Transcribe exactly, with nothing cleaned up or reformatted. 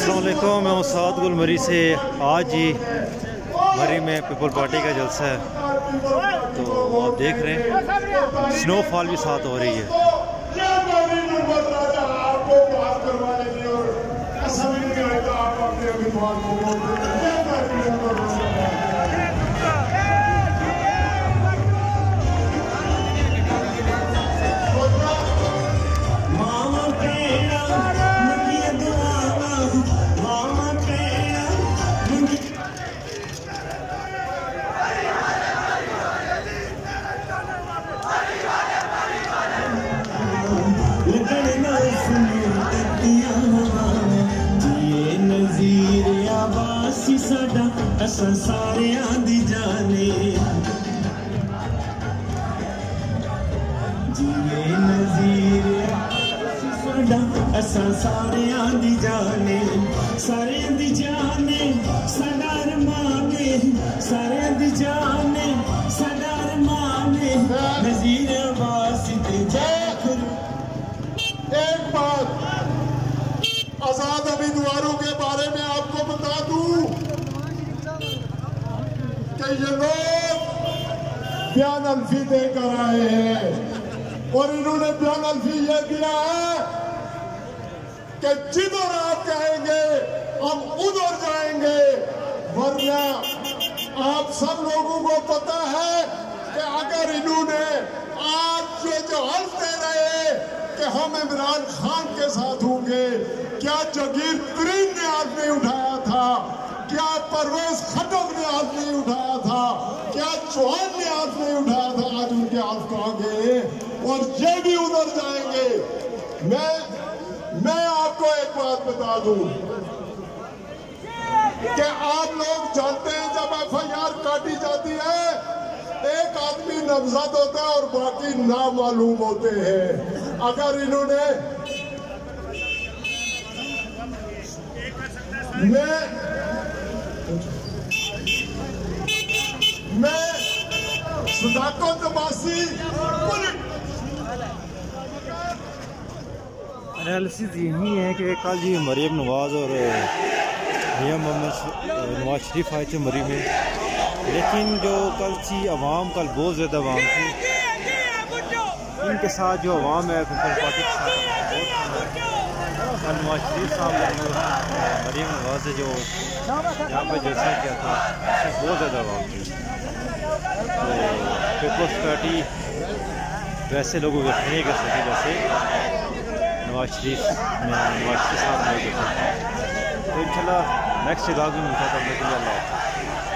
अस्सलाम वालेकुम, मैं उस्ताद गुल मरी से। आज ही मरी में पीपल पार्टी का जलसा है, तो आप देख रहे हैं स्नोफॉल भी साथ हो रही है। असां सारियां दी जाने जिए नज़ीर साडा असां सारियां दी जाने सारियां दी जाने साडा अरमाने सारियां दी जाने साडा अरमाने नज़ीर वासिते जाखर। एक बात आजाद उम्मीदवारों के बारे में आपको बता दूं कि ये लोग बयान अल्फी देकर आए हैं और इन्होंने बयान अल्फी ये दिया है कि जिधर आप कहेंगे हम उधर जाएंगे, वरना आप सब लोगों को पता है कि अगर इन्होंने आज जो जो हल्फ दे रहे कि हम इमरान खान के साथ होंगे, क्या जगीर तरीन ने आज नहीं उठाया था, क्या परवेज खटक ने आज नहीं उठाया था, क्या चौहान ने आज नहीं उठाया था, आज उनके हाथ कहाँ गए और ये भी उधर जाएंगे। मैं मैं आपको एक बात बता दूं कि आप लोग जानते हैं जब एफ आई आर काटी जाती है एक आदमी नामजद होता है और बाकी नामालूम होते हैं। अगर इन्होंने मैं मैं सदाकत अब्बासी एनालिसिस यही है कि कल जी मरीम नवाज और मियां मोहम्मद नवाज शरीफ आए थे मरी में, लेकिन जो कल थी अवाम, कल बहुत ज़्यादा अवाम थी, इनके साथ जो अवाम है पीपल पार्टी के साथ कल नवाज शरीफ साहब मरीम नवाज से जो यहाँ पे जलसा किया था उसमें बहुत ज़्यादा अवाम थी। तो पीपल्स पार्टी वैसे लोगों को नहीं कर सके जैसे नवाज शरीफ नवाज शरीफ साहब नहीं कर सकते। तो इंशाल्लाह नेक्स्ट जगह भी मिलता था। अल्लाह